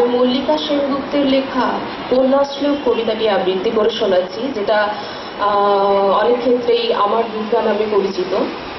মল্লিকা সেনগুপ্তের লেখা কন্যাশ্লোক কবিতাটি আবৃত্তি করে শোনাচ্ছি, যেটা অনেক ক্ষেত্রেই আমার দুর্গা নামে পরিচিত।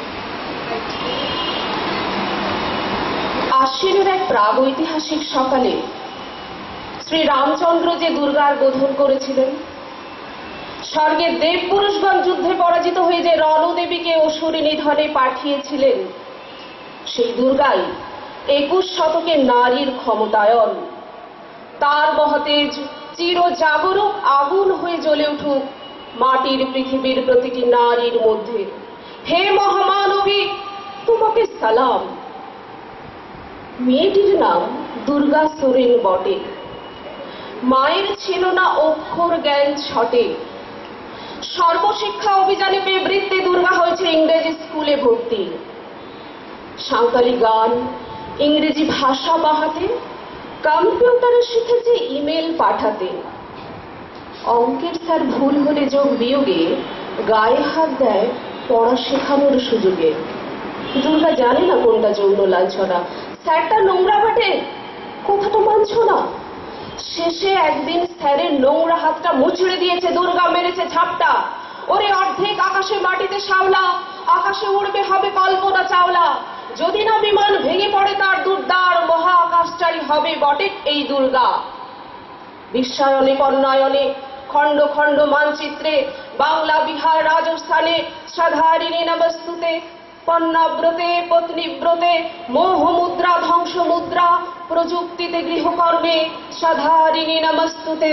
আশ্বিনের এক প্রাগৈতিহাসিক সকালে শ্রী রামচন্দ্র যে দুর্গার বোধন করেছিলেন, স্বর্গের দেব পুরুষগণ যুদ্ধে পরাজিত হয়ে যে রণদেবীকে অসুরে নিধনে পাঠিয়েছিলেন, সেই দুর্গাই 21 শতকের নারীর ক্ষমতায়ন। তার মহাতেজ চির জাগরুক আগুন হয়ে জ্বলে উঠুক মাটির পৃথিবীর প্রতিটি নারীর মধ্যে। হে মহামানবী, তোমাকে সালাম। মেয়েটির নাম দুর্গা সোরেন বটে। মায়ের ছিল না অক্ষর জ্ঞান ছটে। সর্বশিক্ষা অভিযানে পেয়ে বৃত্তে দুর্গা হয়েছে ইংরেজি স্কুলে ভর্তি। সাঁওতালি গান, ইংরেজি ভাষা বাহাতে, কম্পিউটারে শিখেছে ইমেল পাঠাতে। অঙ্কের স্যার ভুল হলে যোগ বিয়োগে গায়ে হাত দেয় পড়া শেখানোর সুযোগে। দুর্গা জানে না কোনটা যৌন লাঞ্ছনা, স্যারটা নোংরা বাটে কথাটা মানছ না। শেষে একদিন স্যারের নোংরা হাতটা মুচড়ে দিয়েছে দুর্গা, মেরেছে ঝাপটা। ওরে অর্ধেক আকাশে মাটিতে শাওলা, আকাশে উড়বে হবে কল্পনা চাওলা। যদি না বিমান ভেঙে পড়ে তার দুর্দার মহাকাশটাই হবে বটে এই দুর্গা। বিশ্বায়নে কর্ণায়নে খণ্ড খণ্ড মানচিত্রে, বাংলা বিহার রাজস্থানে সাধারিণী নমস্তুতে। পণ্যাব্রতে পত্নীব্রতে মোহ মুদ্রা ধ্বংস মুদ্রা, প্রযুক্তিতে গৃহকর্মে সাধারিণী নমস্তুতে।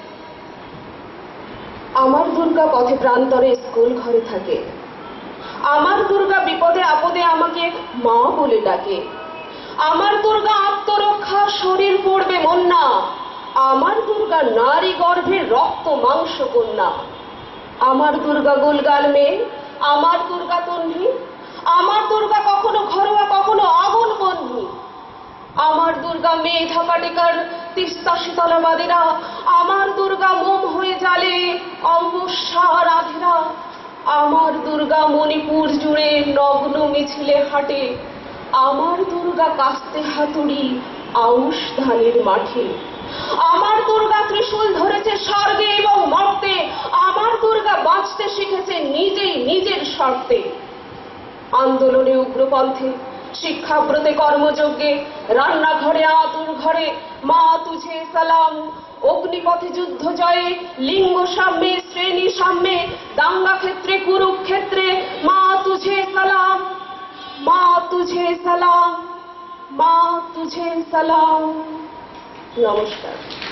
আমার দুর্গা পথে প্রান্তরে স্কুল ঘরে থাকে। আমার দুর্গা বিপদে আপদে আমাকে মা বলে ডাকে। আমার দুর্গা আত্মরক্ষা, শরীর পড়বে মন না। আমার দুর্গা নারী গর্ভে রক্ত মাংস কন্যা। আমার দুর্গা গোলগাল মেয়ে, আমার দুর্গা তন্নি। আমার দুর্গা কখনো ঘরোয়া কখনো আগুন বন্ধি। আমার দুর্গা মেয়ে ধাকাটিকার তিস্তা শীতলা বাদিরা। আমার দুর্গা মোম হয়ে জ্বালে অম্বুসা রাধেরা। আমার দুর্গা মণিপুর জুড়ে নগ্ন মিছিলে হাঁটে। আমার দুর্গা কাস্তে হাতুড়ি আউশ ধানের মাঠে। আমার দুর্গা ত্রিশূল ধরেছে স্বর্গে এবং মর্তে। আমার দুর্গা বাঁচতে শিখেছে নিজেই নিজের শর্তে। আন্দোলনে উগ্রপন্থে, শিক্ষাব্রতে কর্মযজ্ঞে, রান্নাঘরে আতুর ঘরে মা তুঝে সালাম। অগ্নিপথে যুদ্ধ জয়ে, লিঙ্গ সাম্যে শ্রেণী সাম্যে, দাঙ্গা ক্ষেত্রে কুরুক্ষেত্রে মা তুঝে সালাম, মা তুঝে সালাম, মা তুঝে সালাম। নমস্কার।